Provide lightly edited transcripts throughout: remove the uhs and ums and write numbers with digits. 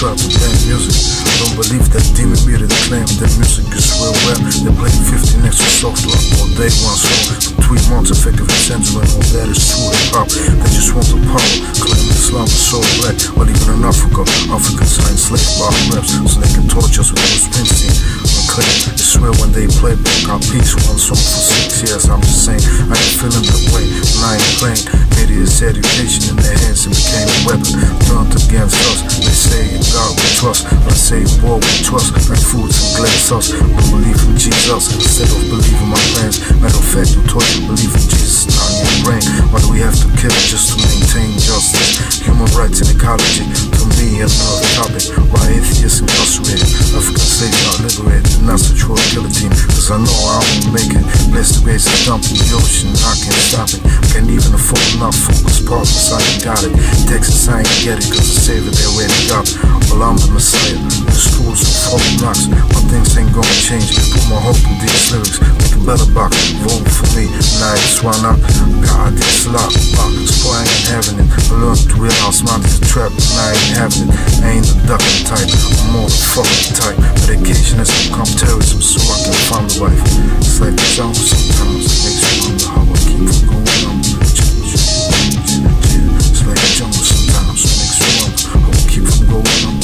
trap and band music. I don't believe that demon media that claim that music is real rap. They play 15 extra software all day, one song for 3 months, effective incentive, and all that is true hip-hop. They just want the power, claim Islam is so black. But even in Africa, Africans are enslaved by raps, so they can torture us with those Springsteen. I swear when they play back our peace, one song for 6 years. I'm just saying, I ain't feeling that way when I ain't playing. Media's education in their hands and became a weapon turned against us. They say in God we trust, but I say in war we trust. Like foods and glass sauce, we believe in Jesus instead of believing my plans. Matter of fact, you told you believe in Jesus, not in your brain. Why do we have to kill just to maintain justice? Human rights and ecology, to me another topic. Why atheists incarcerated, African slaves not liberated? Not such for a guillotine, cause I know I won't make it. Bless the grace and dump in the ocean, I can't stop it. Can't even afford enough focus partners, I ain't got it. Texas, I ain't get it, cause the savior they already got. Well, I'm the messiah, the schools and folk knocks. My things ain't gonna change, put my hope in these lyrics. Make a better box, vote for me, nah, it's why not. God, this lock, so I ain't having it. I learned to realize mine is a trap, and I ain't having it. I ain't the ducking type, I'm more the fucking type. Medication has become terrorism, so I can find a wife. It's like a jungle sometimes, it makes me wonder how I keep from going on. It's like a jungle sometimes, it makes me wonder how I keep from going on.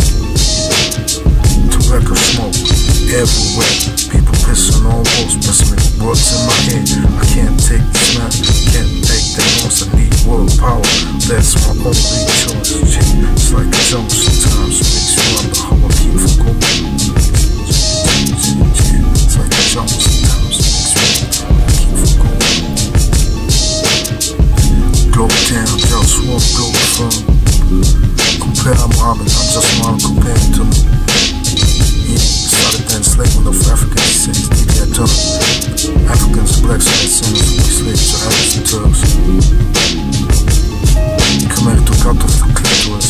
Tobacco smoke everywhere, people pissing on walls, messing with words in my head. I can't take this man, can't take that noise, I need world power, that's my only choice. It's like a jungle sometimes, it makes me wonder how I keep from going on. It's like a jungle sometimes, it makes me wonder how I keep from going on. Global town, JustWar, Globalfirm. Compare Muhammad, I'm just Muhammad compared to me. He started the enslavement of Africans, he says, DDI Turner. Africans, blacks, and sinners, we slaves to Arabs and Turks. Khmer took out of the clitoris.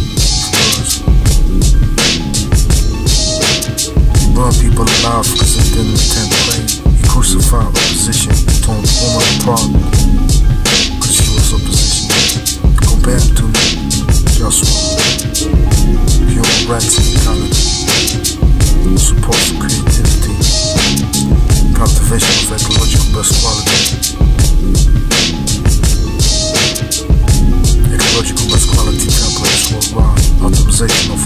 He burned people alive because they didn't intend to play. He crucified opposition, torn the woman apart because she was opposition. Compare him to me, JustWar. Human rights and equality, support for creativity, cultivation of ecological best quality. Ecological best quality templates worldwide, optimization of